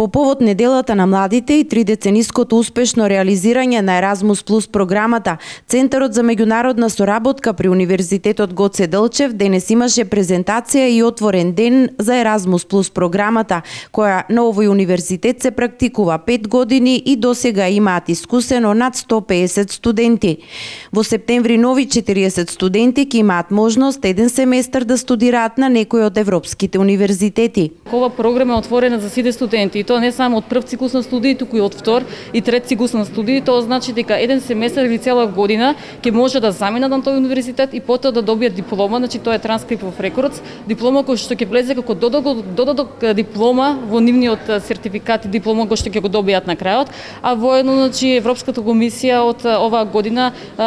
По повод неделата на младите и тридецениското успешно реализирање на Еразмус Плюс програмата, Центарот за меѓународна соработка при Универзитетот Гоце Делчев денес имаше презентација и отворен ден за Еразмус Плюс програмата, која на овој универзитет се практикува 5 години и досега имаат искусено над 150 студенти. Во септември нови 40 студенти ќе имаат можност еден семестар да студираат на некој од европските универзитети. Ова програма е отворена за сите студенти и тоа не само од прв циклус на студии, туку и од втор и трет циклус на студии. Тоа значи дека еден семестар или цела година ќе може да заминат на тој универзитет и потоа да добијат диплома, значи тоа е транскрипт во рекордс, диплома која што ќе влезе како додаток диплома во нивниот сертификат и диплома која што ќе го добијат на крајот, а воедно значи Европската комисија од оваа година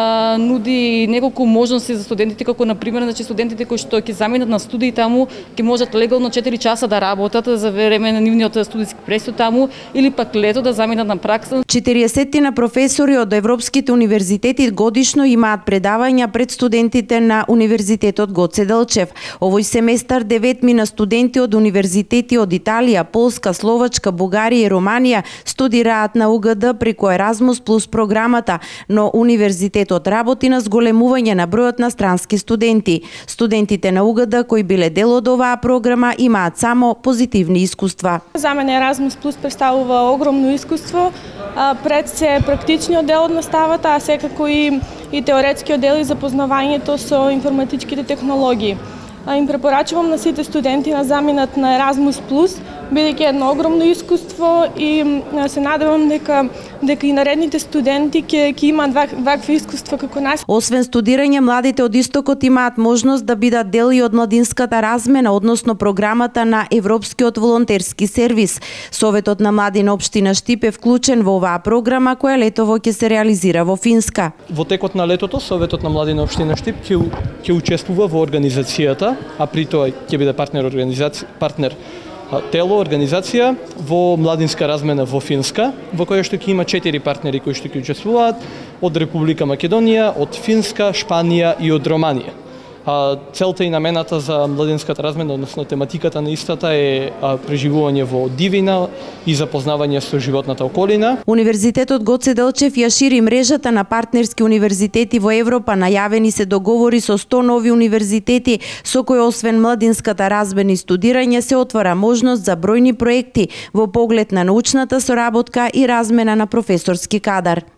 нуди неколку можности за студентите, како на пример значи студентите кои што ќе заминат на студии таму ќе можат легално 4 часа да работат за време на нивниот студиски пресод таму или пак лето да заминат на пракса. 40 на професори од европските универзитети годишно имаат предавања пред студентите на Универзитетот Гоце Делчев. Овој семестар 9 мина студенти од универзитети од Италија, Полска, Словачка, Бугарија и Романија студираат на УГД преку Еразмус Плюс програмата, но универзитетот работи на зголемување на бројот на странски студенти. Студентите на УГД кои биле дел од оваа програма имаат само позитивни искуства. За мене Еразмус Плюс представува огромно искуство, пред се практичниот дел од наставата, а секако и теоретскиот дел и запознавањето со информатичките технологии. Им препорачувам на сите студенти да заминат на Еразмус Плюс, бидејќи едно огромно искуство и се надевам дека и наредните студенти ќе имаат вакви искуства како нас. Освен студирање, младите од Истокот имаат можност да бидат дел и од младинската размена, односно програмата на Европскиот волонтерски сервис. Советот на млади на општина Штип е вклучен во оваа програма која летово ќе се реализира во Финска. Во текот на летото Советот на млади на општина Штип ќе учествува во организацијата, а при тоа ќе биде партнер организација во младинска размена во Финска, во која што ќе има 4 партнери кои што ќе учествуваат од Република Македонија, од Финска, Шпанија и од Романија. Целта и намената за младинската размена, односно тематиката на истата е преживување во дивина и запознавање со животната околина. Универзитетот Гоце Делчев ја шири мрежата на партнерски универзитети во Европа. Најавени се договори со 100 нови универзитети со кои освен младинската размена и студирање се отвора можност за бројни проекти во поглед на научната соработка и размена на професорски кадар.